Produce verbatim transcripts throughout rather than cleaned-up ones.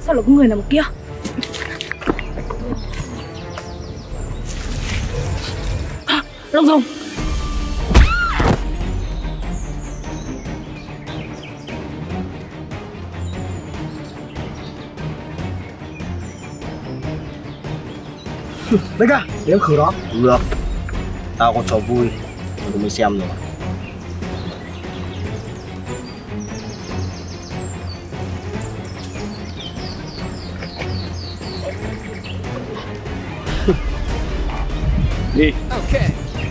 Sao lại có người nằm ở kia? À, lông rồng. Đấy cả, để em khử đó. Được. Tao có trò vui tụi mình xem rồi. Đi. Ok.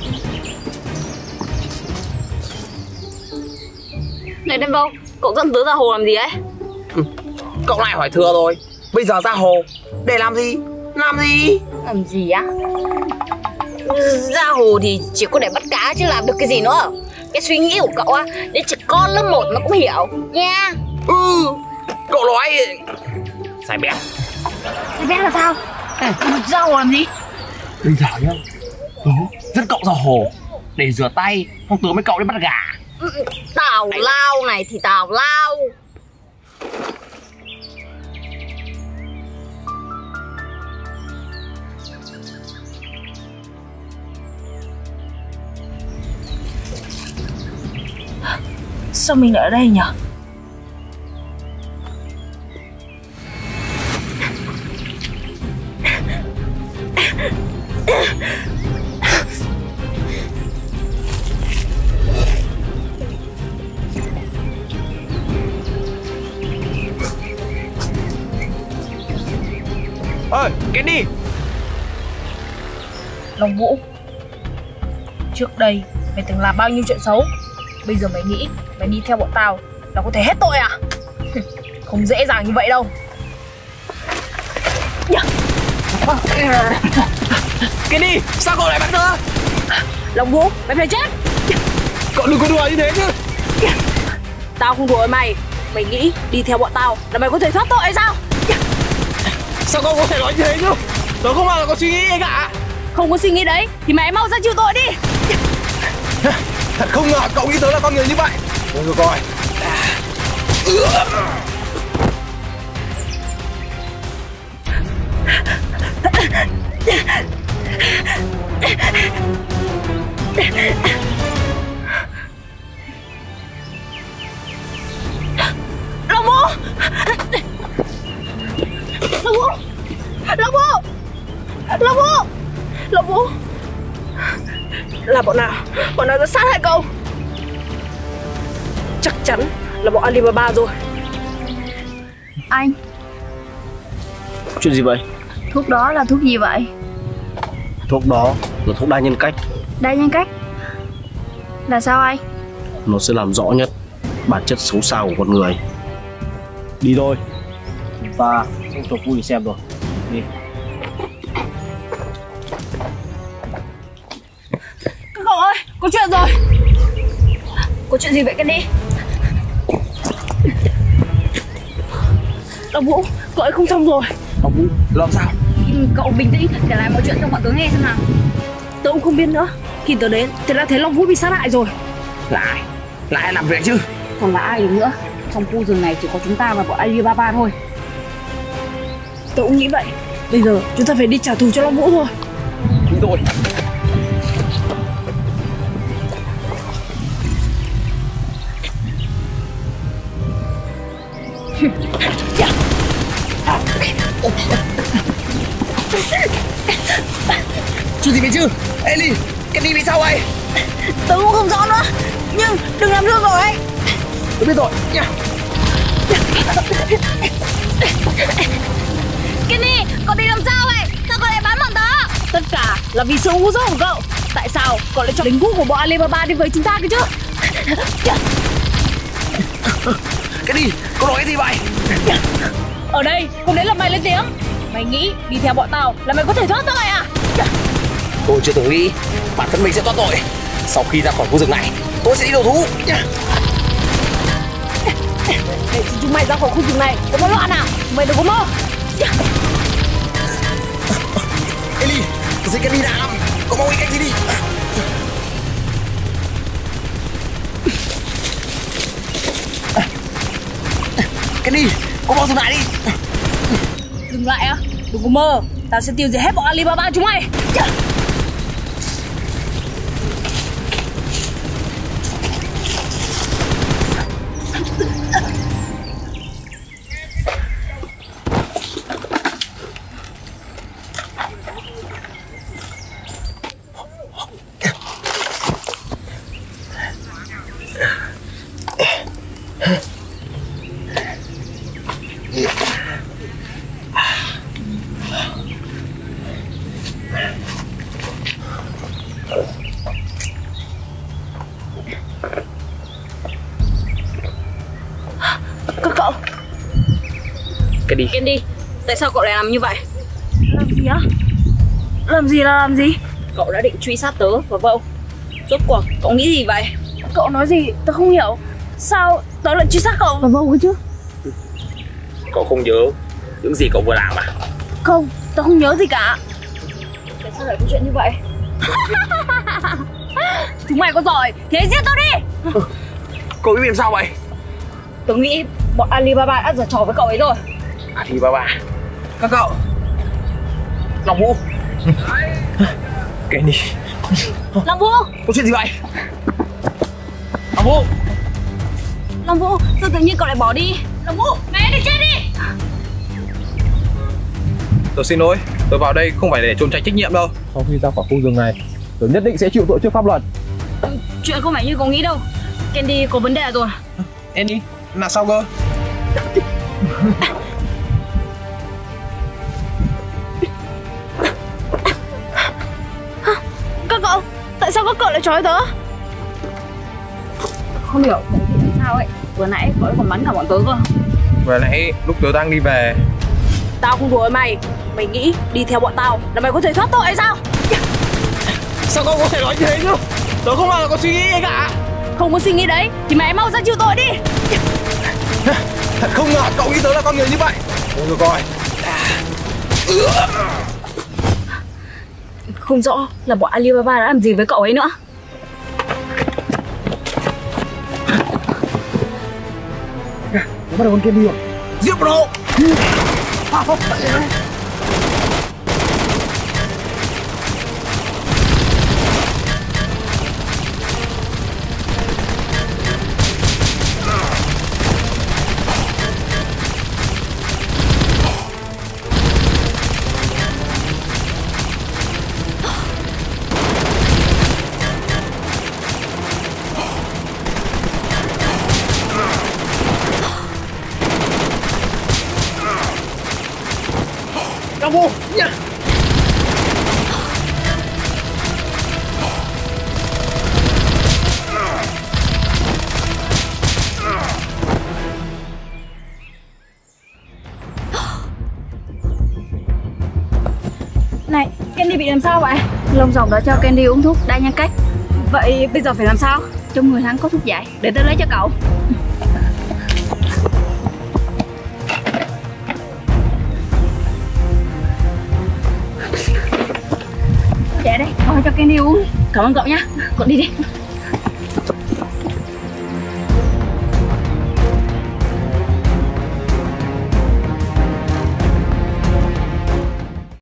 Này Đen Vâu, cậu dẫn tớ ra hồ làm gì ấy? Ừ. Cậu lại hỏi thừa rồi. Bây giờ ra hồ để làm gì? Làm gì? Làm gì á? Ra hồ thì chỉ có để bắt cá chứ làm được cái gì nữa. Cái suy nghĩ của cậu á, đến trẻ con lớp một nó cũng hiểu nha. Ừ. Cậu nói sai bét. Sai bét là sao? À, ra hồ làm gì? Bây giờ nhá, tớ dẫn cậu ra hồ để rửa tay, không tớ với cậu đi bắt gà. Ừ, tào lao này thì tào lao. Sao mình lại ở đây nhỉ? Ơi, cái đi. Long Vũ, trước đây mày từng làm bao nhiêu chuyện xấu. Bây giờ mày nghĩ mày đi theo bọn tao là có thể hết tội à? Không dễ dàng như vậy đâu. Cái đi, sao cậu lại bắt tớ? Long Vũ, mày phải chết. Cậu đừng có đùa như thế chứ. Tao không đùa với mày. Mày nghĩ đi theo bọn tao là mày có thể thoát tội hay sao? Sao cậu có thể nói như thế chứ? Tớ không bao giờ có suy nghĩ gì cả. Không có suy nghĩ đấy thì mày mau ra chịu tội đi. Thật không ngờ cậu nghĩ tớ là con người như vậy. Ôi rồi coi. Long Vũ! Long Vũ! Long Vũ! Long Vũ! Long Vũ! Là bọn nào? Bọn nào đã sát hại cậu? Chắc chắn là bọn Alibaba rồi. Anh, Chuyện gì vậy? thuốc đó là thuốc gì vậy? Thuốc đó là thuốc đa nhân cách. Đa nhân cách? Là sao anh? Nó sẽ làm rõ nhất bản chất xấu xa của con người. Đi thôi. Chúng ta sẽ trò vui để xem rồi. Đi. Các cậu ơi, có chuyện rồi. Có chuyện gì vậy Kenny? Long Vũ, cậu ấy không xong rồi. Long Vũ, làm sao? Cậu bình tĩnh, kể lại mọi chuyện cho bọn tớ nghe xem nào. Tớ cũng không biết nữa. Khi tớ đến, tớ đã thấy Long Vũ bị sát hại rồi. Là ai? Là ai làm việc chứ? Còn là ai được nữa? Trong khu rừng này chỉ có chúng ta và bọn Alibaba thôi. Tớ cũng nghĩ vậy. Bây giờ chúng ta phải đi trả thù cho Long Vũ thôi. Đi thôi. Chuyện gì vậy chứ? Ellie, cái đi bị sao vậy? Tớ cũng không rõ nữa. Nhưng đừng làm thương cậu ấy. Tớ biết rồi nha. Kenny, cậu bị làm sao vậy? Sao cậu lại bắn bọn tớ? Tất cả là vì sự ngu dốt của cậu. Tại sao cậu lại cho lính cũ của bọn Alibaba đi với chúng ta cơ chứ? Cái đi, cậu nói cái gì vậy? Ở đây không đến là mày lên tiếng. Mày nghĩ đi theo bọn tao là mày có thể thoát tội à? Tôi chưa từng nghĩ bản thân mình sẽ thoát tội. Sau khi ra khỏi khu rừng này, tôi sẽ đi đầu thú. Để chúng mày ra khỏi khu rừng này có mà loạn à? Mày đừng có mơ. Ellie, tôi thấy cái đi nào. Cậu mau nghĩ cách gì đi. Cái đi, cậu mau dừng lại đi. dừng lại á. Đừng có mơ, tao sẽ tiêu diệt hết bọn Alibaba chúng mày. Các cậu. Candy. Candy, tại sao cậu lại làm như vậy? Làm gì á? Làm gì là làm gì? Cậu đã định truy sát tớ và Vâu. Rốt cuộc cậu nghĩ gì vậy? Cậu nói gì? Tớ không hiểu. Sao tớ lại truy sát cậu và Vâu cơ chứ? Cậu không nhớ những gì cậu vừa làm à? Không, tớ không nhớ gì cả. Tại sao lại có chuyện như vậy? Chúng mày có giỏi thì hãy giết tao đi. Cậu biết làm sao vậy? Tớ nghĩ bọn Alibaba đã giở trò với cậu ấy rồi. Alibaba. Các cậu. Long Vũ. Candy. Long Vũ, Có chuyện gì vậy? Long Vũ. Long Vũ, sao tự nhiên cậu lại bỏ đi? Long Vũ, mày đi chết đi. Tôi xin lỗi, tôi vào đây không phải để trốn tránh trách nhiệm đâu. Sau khi ra khỏi khu rừng này, tôi nhất định sẽ chịu tội trước pháp luật. Ừ, chuyện không phải như cậu nghĩ đâu. Candy có vấn đề rồi. Andy, là sao cơ? Các cậu, tại sao các cậu lại trói tớ? Không hiểu cậu bị làm sao ấy. Vừa nãy cậu ấy còn bắn cả bọn tớ cơ. Vừa nãy lúc tớ đang đi về. Tao không đùa với mày. Mày nghĩ đi theo bọn tao là mày có thể thoát tội hay sao? Sao cậu có thể nói như thế chứ? Tớ không bao giờ có suy nghĩ ấy cả. Không có suy nghĩ đấy thì mày mau ra chịu tội đi. Thật không ngờ cậu nghĩ tớ là con người như vậy. Ôi được rồi. Không rõ là bọn Alibaba đã làm gì với cậu ấy nữa. Bắt đầu con Candy rồi. Giết nó. Long Vũ. Nha. Này, Candy bị làm sao vậy? Lông rồng đã cho Candy uống thuốc đa nhân cách. Vậy bây giờ phải làm sao? Trong người hắn có thuốc giải, để tớ lấy cho cậu. Dạ đây, coi cho Candy uống. Cảm ơn cậu nhé. Cậu đi đi.